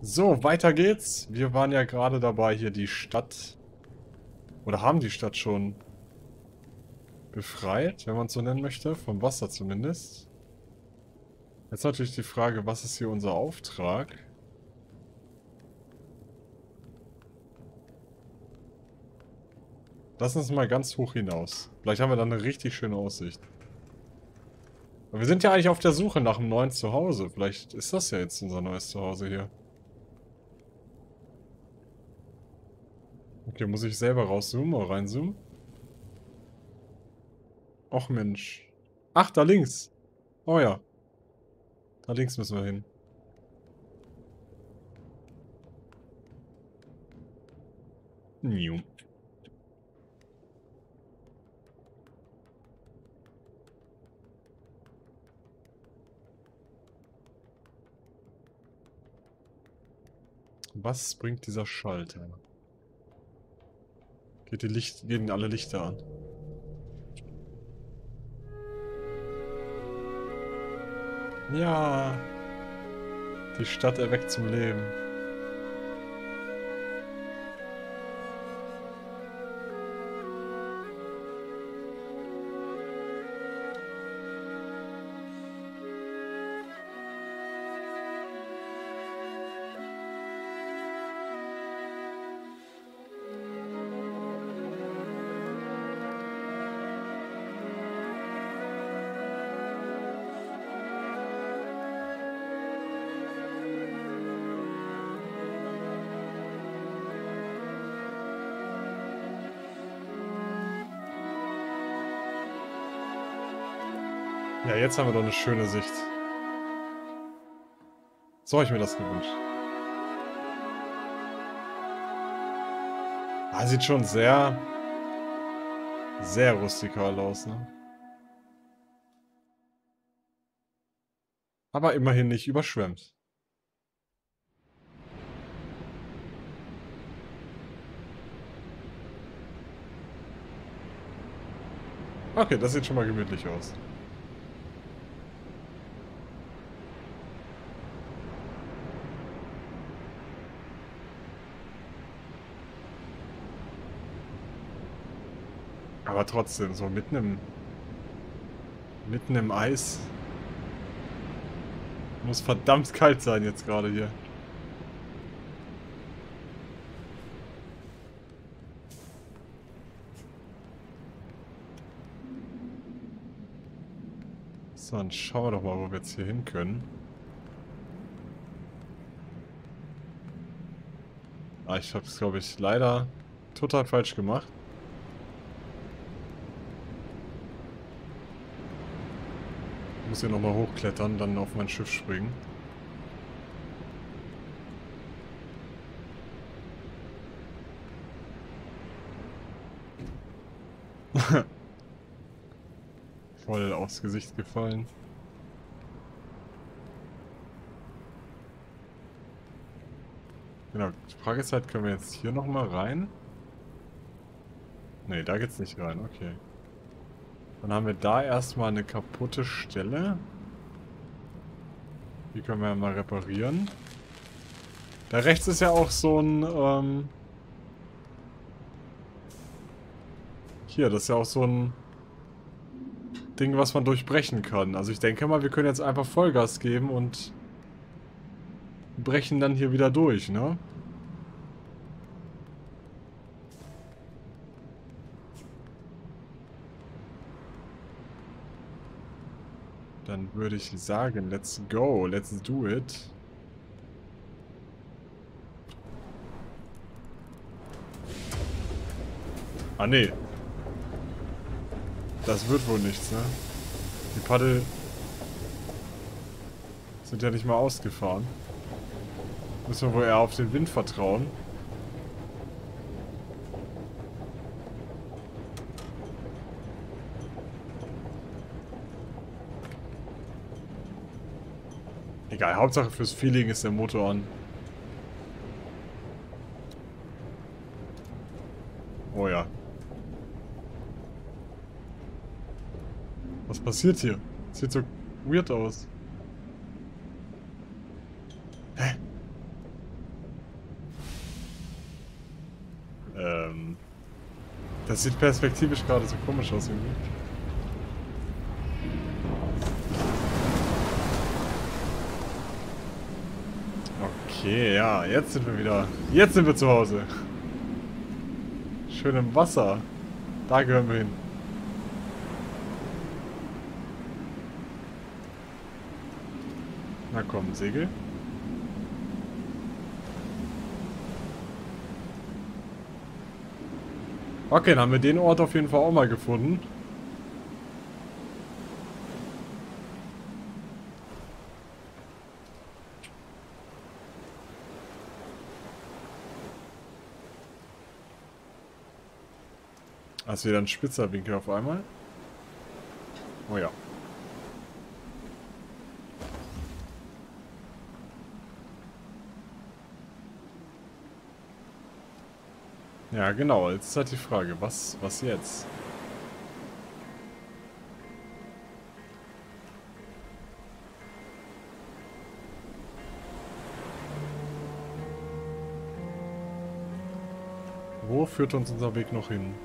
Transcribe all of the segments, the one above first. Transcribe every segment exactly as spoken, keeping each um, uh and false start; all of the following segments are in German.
So, weiter geht's. Wir waren ja gerade dabei, hier die Stadt... Oder haben die Stadt schon befreit, wenn man es so nennen möchte. Vom Wasser zumindest. Jetzt natürlich die Frage, was ist hier unser Auftrag? Lass uns mal ganz hoch hinaus. Vielleicht haben wir dann eine richtig schöne Aussicht. Aber wir sind ja eigentlich auf der Suche nach einem neuen Zuhause. Vielleicht ist das ja jetzt unser neues Zuhause hier. Okay, muss ich selber rauszoomen oder reinzoomen? Och Mensch. Ach, da links. Oh ja. Da links müssen wir hin. Niu. Was bringt dieser Schalter? Geht die Licht, gehen alle Lichter an. Ja. Die Stadt erweckt zum Leben. Ja, jetzt haben wir doch eine schöne Sicht. So habe ich mir das gewünscht. Ah, sieht schon sehr, sehr rustikal aus, ne? Aber immerhin nicht überschwemmt. Okay, das sieht schon mal gemütlich aus. Aber trotzdem, so mitten im... Mitten im Eis. Muss verdammt kalt sein jetzt gerade hier. So, dann schauen wir doch mal, wo wir jetzt hier hin können. Ah, ich habe es, glaube ich, leider total falsch gemacht. Ich muss hier nochmal hochklettern, dann auf mein Schiff springen. Voll aufs Gesicht gefallen. Genau, die Frage ist halt, können wir jetzt hier nochmal rein? Ne, da geht's nicht rein, okay. Dann haben wir da erstmal eine kaputte Stelle. Die können wir ja mal reparieren. Da rechts ist ja auch so ein, ähm... Hier, das ist ja auch so ein Ding, was man durchbrechen kann. Also ich denke mal, wir können jetzt einfach Vollgas geben und brechen dann hier wieder durch, ne? Dann würde ich sagen, let's go, let's do it. Ah, nee. Das wird wohl nichts, ne? Die Paddel sind ja nicht mal ausgefahren. Müssen wir wohl eher auf den Wind vertrauen. Egal, Hauptsache fürs Feeling ist der Motor an. Oh ja. Was passiert hier? Sieht so weird aus. Hä? Das sieht perspektivisch gerade so komisch aus irgendwie. Okay, ja, jetzt sind wir wieder. Jetzt sind wir zu Hause. Schön im Wasser. Da gehören wir hin. Na komm, Segel. Okay, dann haben wir den Ort auf jeden Fall auch mal gefunden. Also wieder ein spitzer Winkel auf einmal. Oh ja. Ja, genau. Jetzt ist halt die Frage, was, was jetzt? Wo führt uns unser Weg noch hin?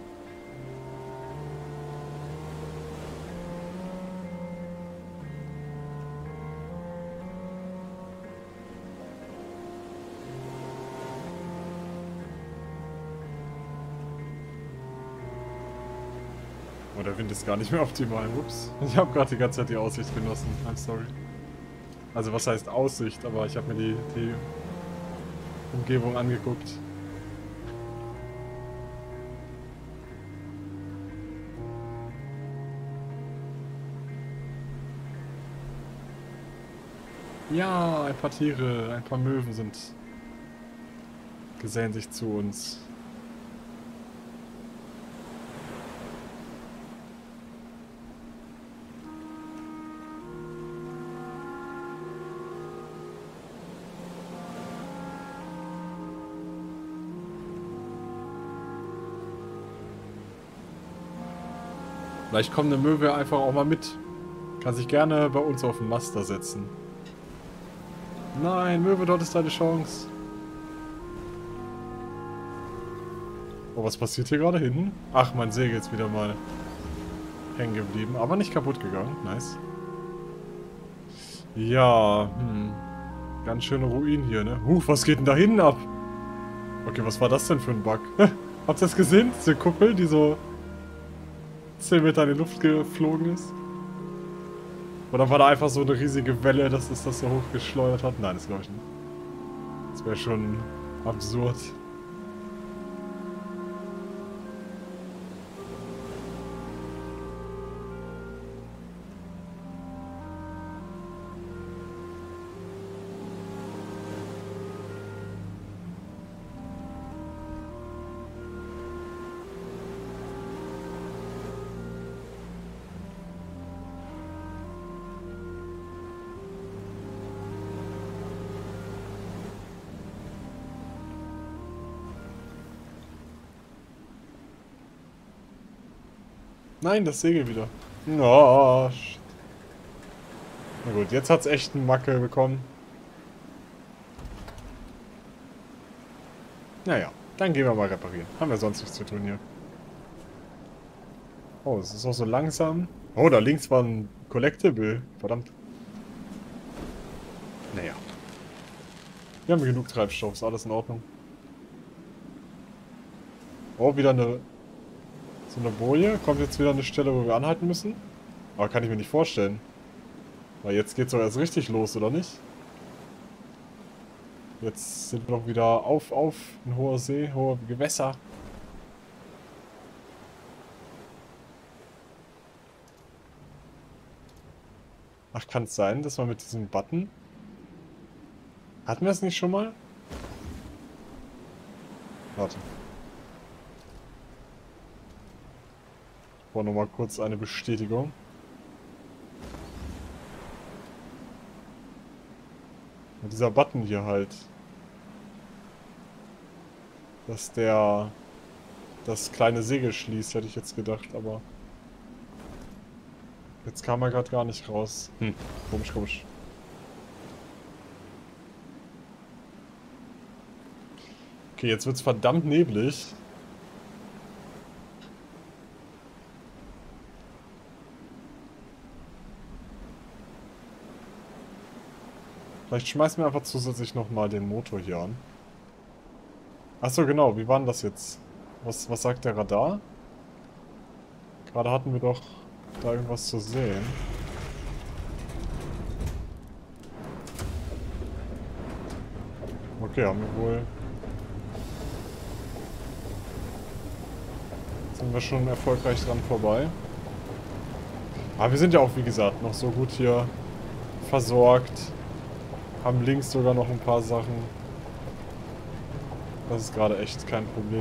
Oh, der Wind ist gar nicht mehr optimal. Ups. Ich habe gerade die ganze Zeit die Aussicht genossen. I'm sorry. Also was heißt Aussicht, aber ich habe mir die, die Umgebung angeguckt. Ja, ein paar Tiere, ein paar Möwen sind gesellen sich zu uns. Vielleicht kommt eine Möwe einfach auch mal mit. Kann sich gerne bei uns auf den Master setzen. Nein, Möwe, dort ist deine Chance. Oh, was passiert hier gerade hinten? Ach, mein Segel ist wieder mal hängen geblieben, aber nicht kaputt gegangen. Nice. Ja, hm. Ganz schöne Ruinen hier, ne? Huh, was geht denn da hinten ab? Okay, was war das denn für ein Bug? Habt ihr das gesehen? Diese Kuppel, die so zehn Meter in die Luft geflogen ist? Oder war da einfach so eine riesige Welle, dass es das so hochgeschleudert hat? Nein, das glaube ich nicht. Das wäre schon absurd. Nein, das Segel wieder. Oh, shit. Na gut, jetzt hat es echt einen Mackel bekommen. Naja, dann gehen wir mal reparieren. Haben wir sonst nichts zu tun hier. Oh, es ist auch so langsam. Oh, da links war ein Collectible. Verdammt. Naja. Wir haben genug Treibstoff, ist alles in Ordnung. Oh, wieder eine... So eine Boje. Kommt jetzt wieder eine Stelle, wo wir anhalten müssen? Aber kann ich mir nicht vorstellen. Weil jetzt geht's doch erst richtig los, oder nicht? Jetzt sind wir doch wieder auf, auf, ein hoher See, hohe Gewässer. Ach, kann es sein, dass man mit diesem Button... Hatten wir es nicht schon mal? Warte. Ich brauche nochmal kurz eine Bestätigung. Und dieser Button hier halt. Dass der das kleine Segel schließt, hätte ich jetzt gedacht, aber... Jetzt kam er gerade gar nicht raus. Hm, komisch, komisch. Okay, jetzt wird's verdammt neblig. Vielleicht schmeißen wir einfach zusätzlich nochmal den Motor hier an. Achso, genau. Wie war denn das jetzt? Was, was sagt der Radar? Gerade hatten wir doch da irgendwas zu sehen. Okay, haben wir wohl... Sind wir schon erfolgreich dran vorbei. Aber wir sind ja auch, wie gesagt, noch so gut hier versorgt. Haben links sogar noch ein paar Sachen. Das ist gerade echt kein Problem.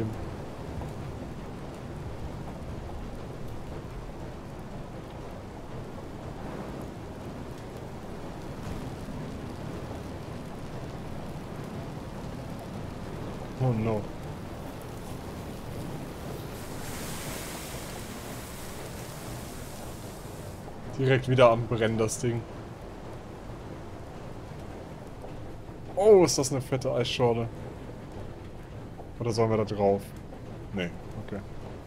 Oh no. Direkt wieder am Brennen, das Ding. Oh, ist das eine fette Eisschorle. Oder sollen wir da drauf? Nee, okay.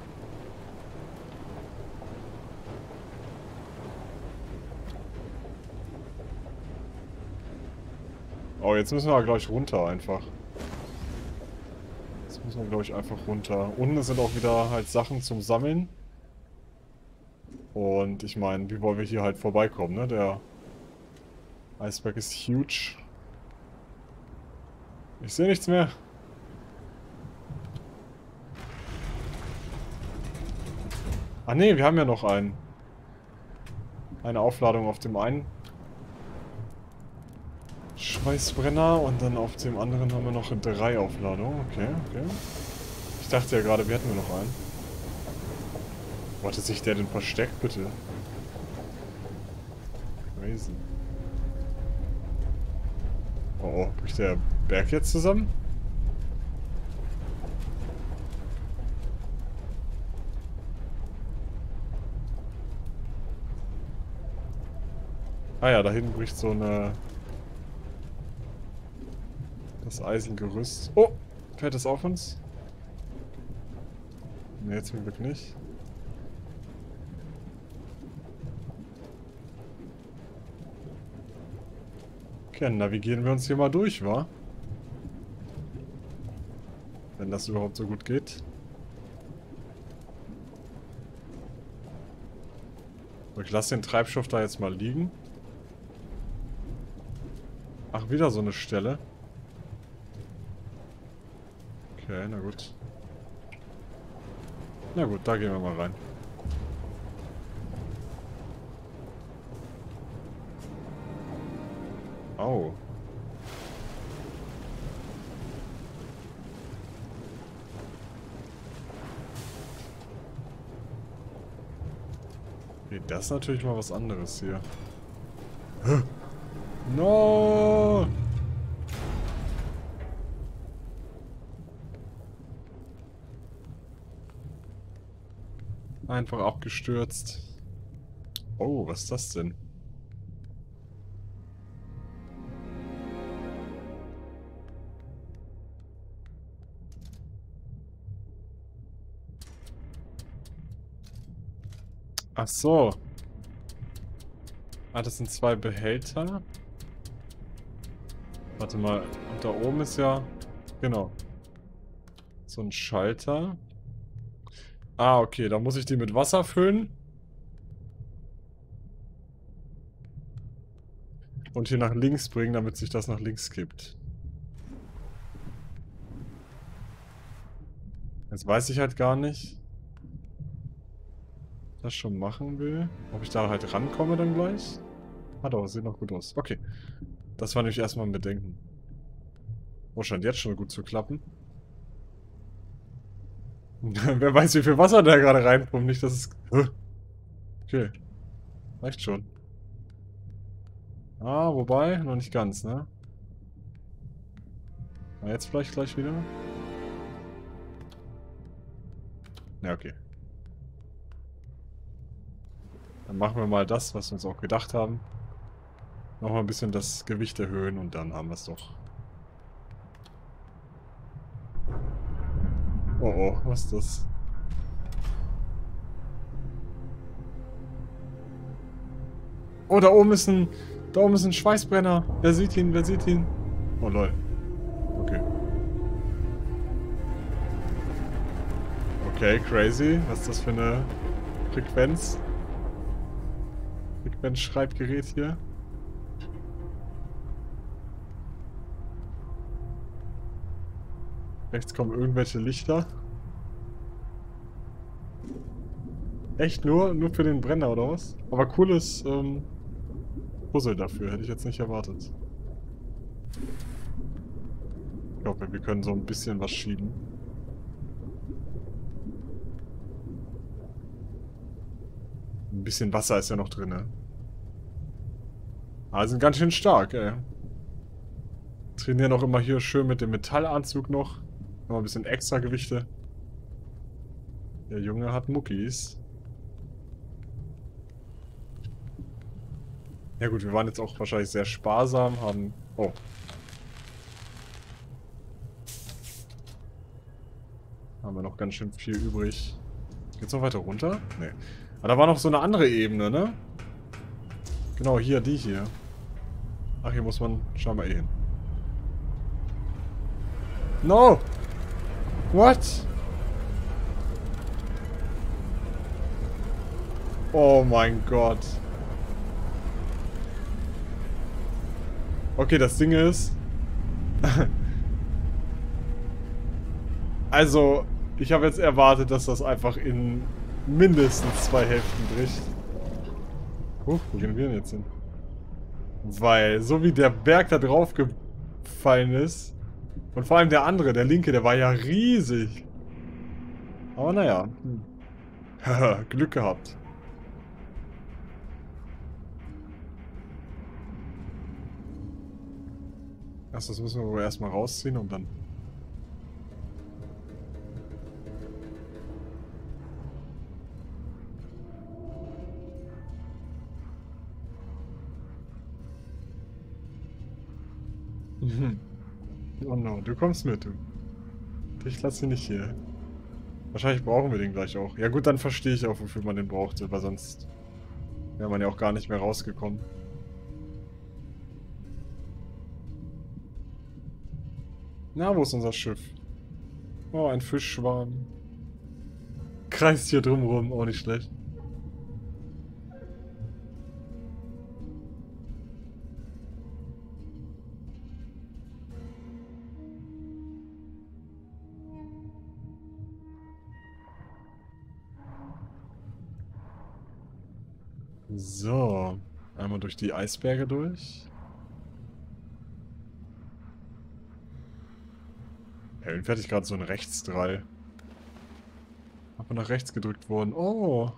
Oh, jetzt müssen wir gleich runter einfach. Jetzt müssen wir, glaube ich, einfach runter. Unten sind auch wieder halt Sachen zum Sammeln. Und ich meine, wie wollen wir hier halt vorbeikommen, ne? Der Eisberg ist huge. Ich sehe nichts mehr. Ah ne, wir haben ja noch einen. Eine Aufladung auf dem einen Schweißbrenner und dann auf dem anderen haben wir noch drei Aufladungen. Okay, okay. Ich dachte ja gerade, wir hätten nur noch einen. Wo hatte sich der denn versteckt, bitte? Crazy. Oh, oh, bricht der Berg jetzt zusammen? Ah ja, da hinten bricht so eine... Das Eisengerüst. Oh! Fällt das auf uns? Ne, zum Glück nicht. Okay, navigieren wir uns hier mal durch, wa? Wenn das überhaupt so gut geht. So, ich lasse den Treibstoff da jetzt mal liegen. Ach, wieder so eine Stelle. Okay, na gut. Na gut, da gehen wir mal rein. Au. Okay, das ist natürlich mal was anderes hier. Hä? No! Einfach abgestürzt. Oh, was ist das denn? Ach so. Ah, das sind zwei Behälter. Warte mal, und da oben ist ja... Genau. So ein Schalter. Ah, okay, da muss ich die mit Wasser füllen. Und hier nach links bringen, damit sich das nach links kippt. Jetzt weiß ich halt gar nicht, ob ich das schon machen will. Ob ich da halt rankomme dann gleich. Ah doch, sieht noch gut aus. Okay. Das war nämlich erstmal ein Bedenken. Oh, scheint jetzt schon gut zu klappen. Wer weiß, wie viel Wasser da gerade reinpumpt. Nicht, dass es... Okay. Reicht schon. Ah, wobei, noch nicht ganz, ne? Na, jetzt vielleicht gleich wieder. Ja, okay. Dann machen wir mal das, was wir uns auch gedacht haben. Nochmal ein bisschen das Gewicht erhöhen und dann haben wir es doch. Oh oh, was ist das? Oh, da oben ist ein Da oben ist ein Schweißbrenner. Wer sieht ihn? Wer sieht ihn? Oh lol. Okay. Okay, crazy. Was ist das für eine Frequenz? Frequenzschreibgerät hier. Rechts kommen irgendwelche Lichter. Echt nur? Nur für den Brenner oder was? Aber cooles ähm, Puzzle dafür. Hätte ich jetzt nicht erwartet. Ich glaube, wir können so ein bisschen was schieben. Ein bisschen Wasser ist ja noch drin, ne? Aber sind ganz schön stark, ey. Trainieren auch immer hier schön mit dem Metallanzug noch. Noch ein bisschen extra Gewichte. Der Junge hat Muckis. Ja gut, wir waren jetzt auch wahrscheinlich sehr sparsam, haben... Oh. Haben wir noch ganz schön viel übrig. Geht's noch weiter runter? Nee. Aber da war noch so eine andere Ebene, ne? Genau, hier, die hier. Ach, hier muss man scheinbar eh hin. No! What? Oh mein Gott. Okay, das Ding ist... also, ich habe jetzt erwartet, dass das einfach in mindestens zwei Hälften bricht. Huch, wo gehen wir denn jetzt hin? Weil, so wie der Berg da drauf gefallen ist, und vor allem der andere, der linke, der war ja riesig. Aber naja. Hm. Glück gehabt. Erst das müssen wir wohl erstmal rausziehen und dann... Oh no, du kommst mit, du. Ich lasse ihn nicht hier. Wahrscheinlich brauchen wir den gleich auch. Ja gut, dann verstehe ich auch, wofür man den brauchte, weil sonst wäre man ja auch gar nicht mehr rausgekommen. Na, wo ist unser Schiff? Oh, ein Fischschwarm. Kreist hier drumrum, auch nicht schlecht. So, einmal durch die Eisberge durch. Ja, irgendwie hatte ich gerade so einen Rechtsdrall. Aber nach rechts gedrückt worden. Oh.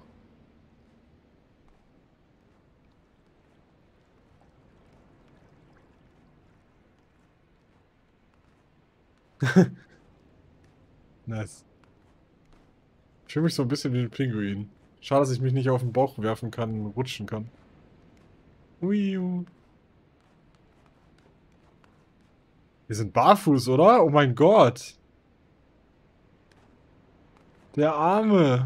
Nice. Ich fühle mich so ein bisschen wie ein Pinguin. Schade, dass ich mich nicht auf den Bauch werfen kann und rutschen kann. Ui. Wir sind barfuß, oder? Oh mein Gott. Der Arme.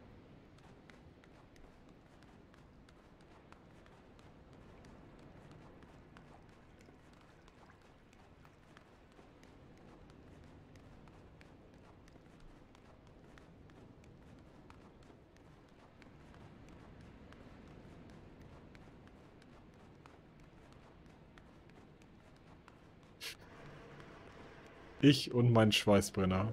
Ich und mein Schweißbrenner.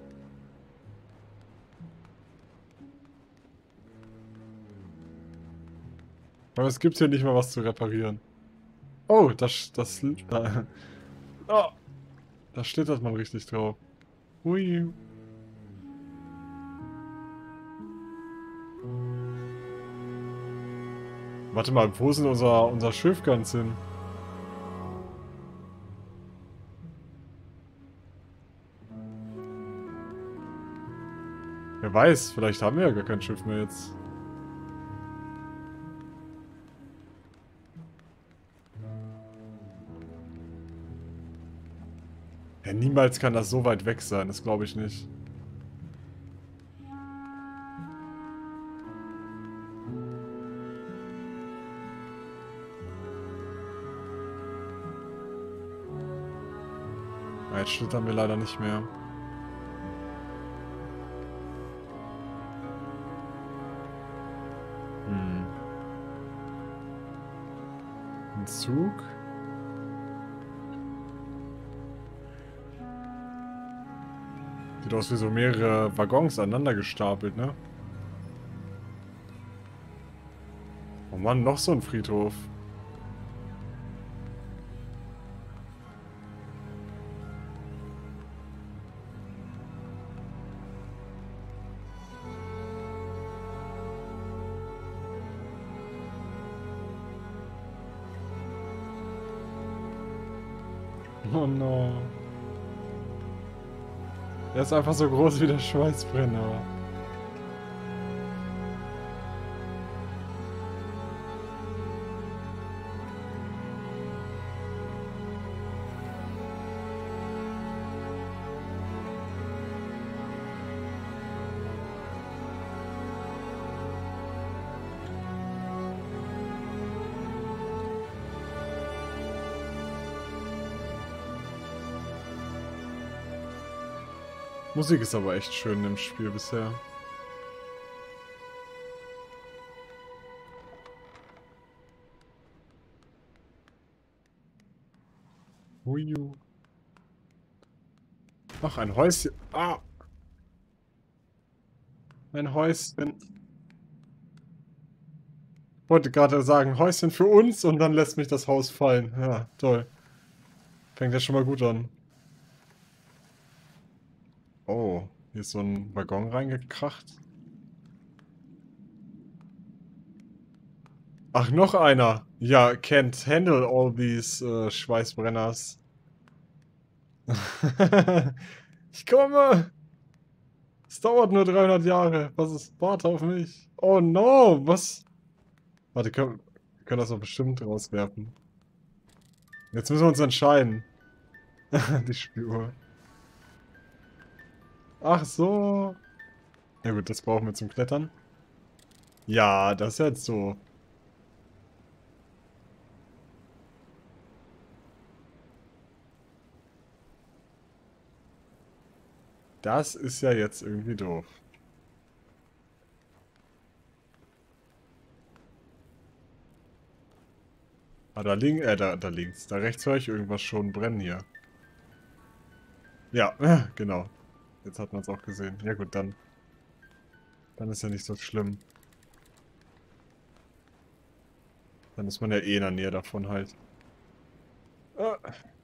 Aber es gibt hier nicht mal was zu reparieren. Oh, das... das da, oh, da schlittert man richtig drauf. Hui. Warte mal, wo ist denn unser, unser Schiff ganz hin? Wer weiß, vielleicht haben wir ja gar kein Schiff mehr jetzt. Ja, niemals kann das so weit weg sein, das glaube ich nicht. Jetzt schlittern wir leider nicht mehr. Hm. Ein Zug. Sieht aus wie so mehrere Waggons aneinander gestapelt, ne? Oh Mann, noch so ein Friedhof. Oh no. Der ist einfach so groß wie der Schweißbrenner. Musik ist aber echt schön im Spiel bisher. Huiu. Ach, ein Häuschen. Ah! Ein Häuschen. Ich wollte gerade sagen, Häuschen für uns und dann lässt mich das Haus fallen. Ja, toll. Fängt ja schon mal gut an. Oh, hier ist so ein Waggon reingekracht. Ach, noch einer. Ja, can't handle all these äh, Schweißbrenners. Ich komme! Es dauert nur dreihundert Jahre. Was ist? Warte auf mich. Oh no, was? Warte, können, wir können das doch bestimmt rauswerfen. Jetzt müssen wir uns entscheiden. Die Spieluhr. Ach so. Ja gut, das brauchen wir zum Klettern. Ja, das ist jetzt so. Das ist ja jetzt irgendwie doof. Ah, da links, äh, da, da links. Da rechts höre ich irgendwas schon brennen hier. Ja, genau. Jetzt hat man es auch gesehen. Ja gut, dann. Dann ist ja nicht so schlimm. Dann ist man ja eh in der Nähe davon halt. Ah.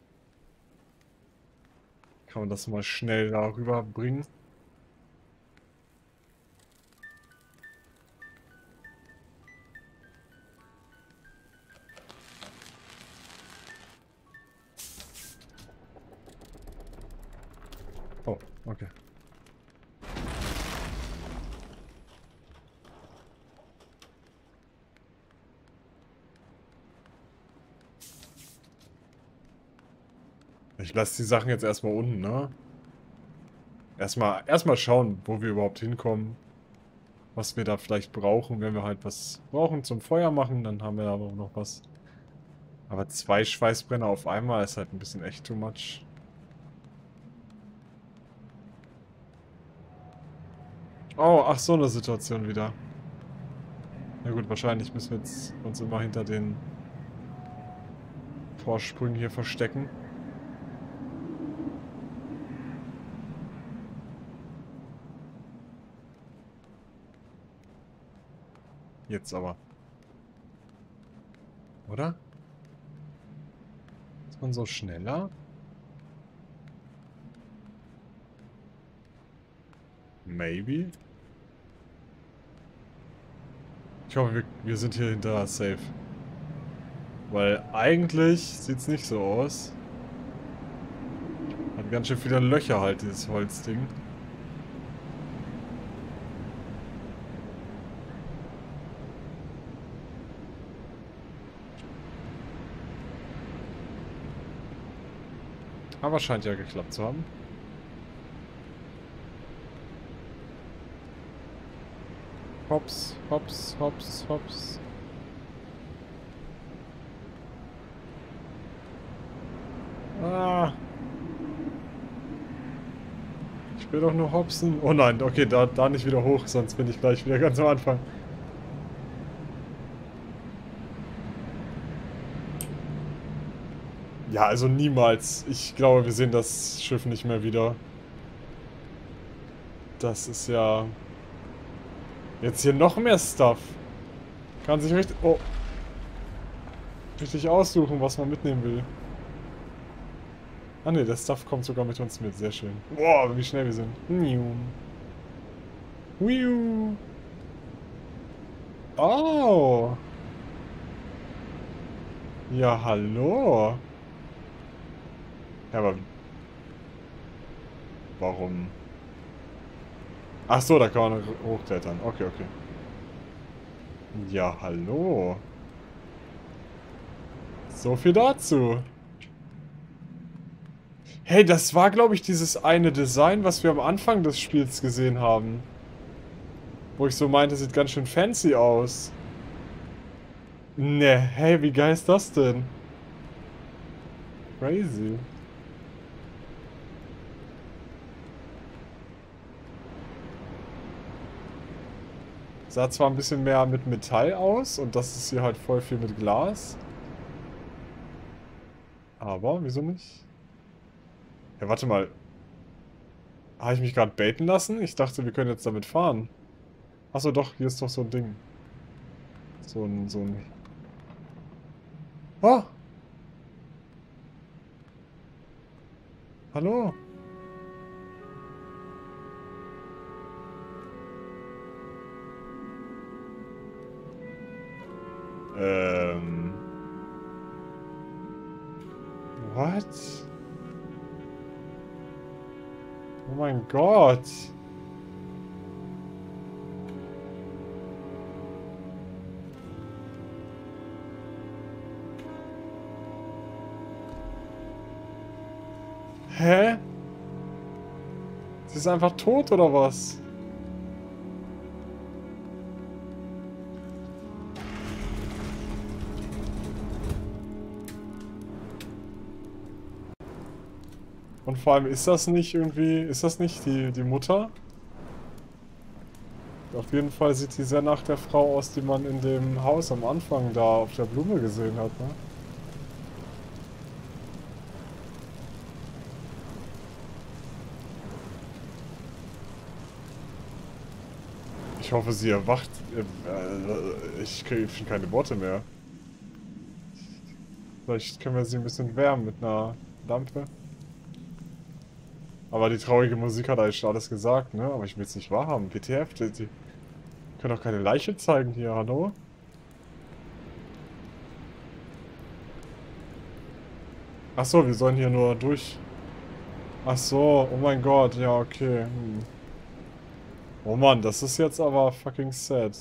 Kann man das mal schnell darüber bringen? Oh, okay. Ich lasse die Sachen jetzt erstmal unten, ne? Erstmal, erstmal schauen, wo wir überhaupt hinkommen. Was wir da vielleicht brauchen. Wenn wir halt was brauchen zum Feuer machen, dann haben wir aber auch noch was. Aber zwei Schweißbrenner auf einmal ist halt ein bisschen echt too much. Oh, ach so eine Situation wieder. Na gut, wahrscheinlich müssen wir jetzt uns immer hinter den Vorsprüngen hier verstecken. Jetzt aber. Oder? Ist man so schneller? Maybe? Ich hoffe, wir, wir sind hier hinter safe. Weil eigentlich sieht es nicht so aus. Hat ganz schön viele Löcher halt, dieses Holzding. Aber scheint ja geklappt zu haben. Hops, hops, hops, hops. Ah. Ich will doch nur hopsen. Oh nein, okay, da, da nicht wieder hoch, sonst bin ich gleich wieder ganz am Anfang. Ja, also niemals. Ich glaube, wir sehen das Schiff nicht mehr wieder. Das ist ja... Jetzt hier noch mehr Stuff. Kann sich richtig... Oh. Richtig aussuchen, was man mitnehmen will. Ah ne, der Stuff kommt sogar mit uns mit. Sehr schön. Boah, wie schnell wir sind. Wiu. Oh. Ja, hallo. Ja, aber... Warum? Ach so, da kann man hochklettern. Okay, okay. Ja, hallo. So viel dazu. Hey, das war, glaube ich, dieses eine Design, was wir am Anfang des Spiels gesehen haben. Wo ich so meinte, sieht ganz schön fancy aus. Ne, hey, wie geil ist das denn? Crazy. Sah zwar ein bisschen mehr mit Metall aus und das ist hier halt voll viel mit Glas. Aber, wieso nicht? Ja, warte mal. Habe ich mich gerade baiten lassen? Ich dachte, wir können jetzt damit fahren. Achso, doch, hier ist doch so ein Ding. So ein, so ein... Oh! Hallo? Ähm... What? Oh mein Gott. Hä? Sie ist einfach tot oder was? Und vor allem, ist das nicht irgendwie, ist das nicht die, die Mutter? Auf jeden Fall sieht sie sehr nach der Frau aus, die man in dem Haus am Anfang da auf der Blume gesehen hat, ne? Ich hoffe, sie erwacht. Ich kriege schon keine Worte mehr. Vielleicht können wir sie ein bisschen wärmen mit einer Lampe. Aber die traurige Musik hat eigentlich schon alles gesagt, ne? Aber ich will es nicht wahrhaben. W T F, die, die können doch keine Leiche zeigen hier, hallo? Ach so, wir sollen hier nur durch... Ach so, oh mein Gott, ja, okay. Hm. Oh Mann, das ist jetzt aber fucking sad.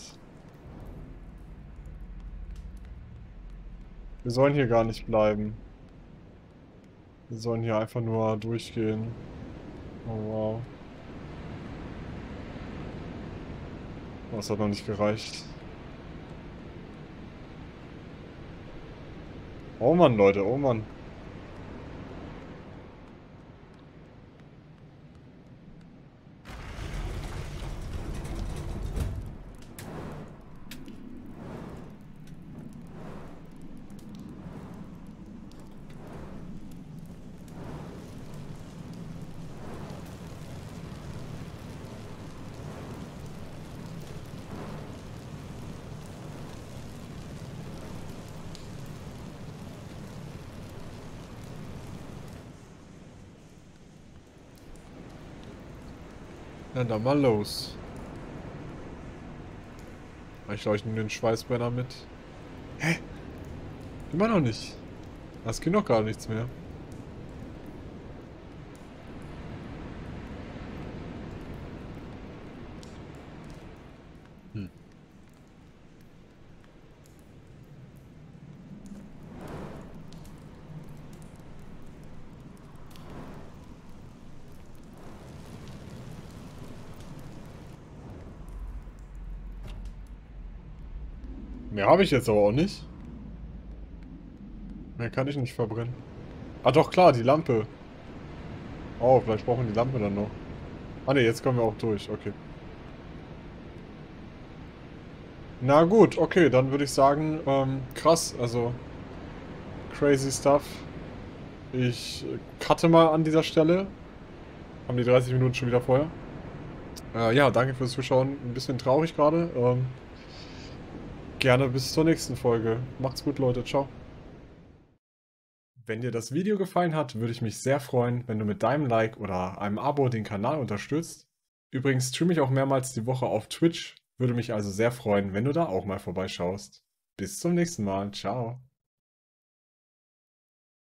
Wir sollen hier gar nicht bleiben. Wir sollen hier einfach nur durchgehen. Oh wow. Oh, das hat noch nicht gereicht. Oh Mann, Leute, oh Mann. Ja, dann mal los. Ich leuchte den Schweißbrenner mit. Hä? Immer noch nicht. Das geht noch gar nichts mehr. Hm. Mehr habe ich jetzt aber auch nicht. Mehr kann ich nicht verbrennen. Ah doch, klar, die Lampe. Oh, vielleicht brauchen wir die Lampe dann noch. Ah ne, jetzt kommen wir auch durch, okay. Na gut, okay, dann würde ich sagen, ähm, krass, also crazy stuff. Ich äh, cutte mal an dieser Stelle. Haben die dreißig Minuten schon wieder vorher. Äh, ja, danke fürs Zuschauen. Ein bisschen traurig gerade. Ähm, gerne bis zur nächsten Folge. Macht's gut, Leute. Ciao. Wenn dir das Video gefallen hat, würde ich mich sehr freuen, wenn du mit deinem Like oder einem Abo den Kanal unterstützt. Übrigens streame ich auch mehrmals die Woche auf Twitch. Würde mich also sehr freuen, wenn du da auch mal vorbeischaust. Bis zum nächsten Mal. Ciao.